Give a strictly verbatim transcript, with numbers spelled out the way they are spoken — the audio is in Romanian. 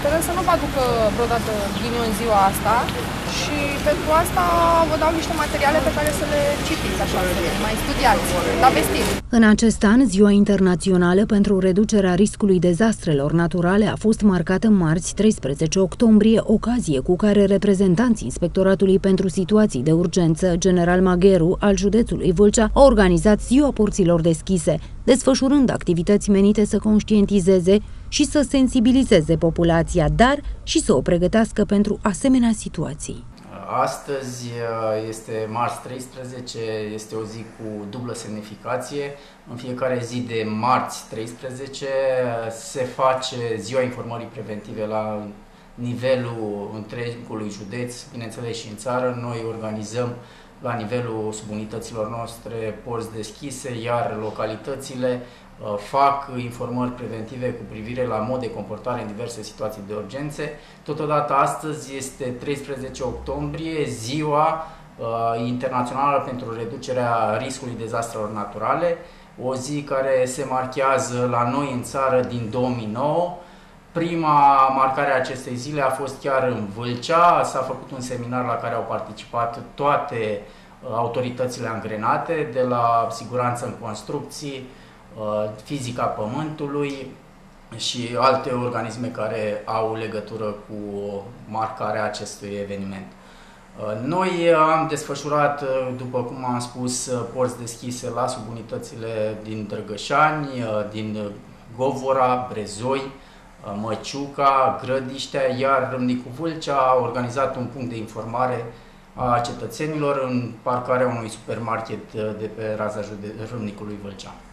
cunoaștere să nu vă aducă vreodată ghinion ziua asta și pentru asta vă dau niște materiale pe care să le citiți, așa, să le mai studiați, la vestit. În acest an, Ziua Internațională pentru reducerea riscului dezastrelor naturale a fost marcată marți, treisprezece octombrie, ocazie cu care reprezentanții Inspectoratului pentru Situații de Urgență, General Magheru, al județului Vâlcea, au organizat Ziua Porților Deschise, desfășurând activități menite să conștientizeze și să sensibilizeze populația, dar și să o pregătească pentru asemenea situații. Astăzi este marți treisprezece, este o zi cu dublă semnificație. În fiecare zi de marți treisprezece se face Ziua Informării Preventive la nivelul întregului județ, bineînțeles și în țară. Noi organizăm la nivelul subunităților noastre porți deschise, iar localitățile fac informări preventive cu privire la mod de comportare în diverse situații de urgențe. Totodată astăzi este treisprezece octombrie, Ziua uh, Internațională pentru reducerea riscului dezastrelor naturale, o zi care se marchează la noi în țară din două mii nouă. Prima marcare a acestei zile a fost chiar în Vâlcea, s-a făcut un seminar la care au participat toate uh, autoritățile angrenate, de la siguranță în construcții, fizica pământului și alte organisme care au legătură cu marcarea acestui eveniment. Noi am desfășurat, după cum am spus, porți deschise la subunitățile din Drăgășani, din Govora, Brezoi, Măciuca, Grădiștea, iar Râmnicu Vâlcea a organizat un punct de informare a cetățenilor în parcarea unui supermarket de pe raza Râmnicului Vâlcea.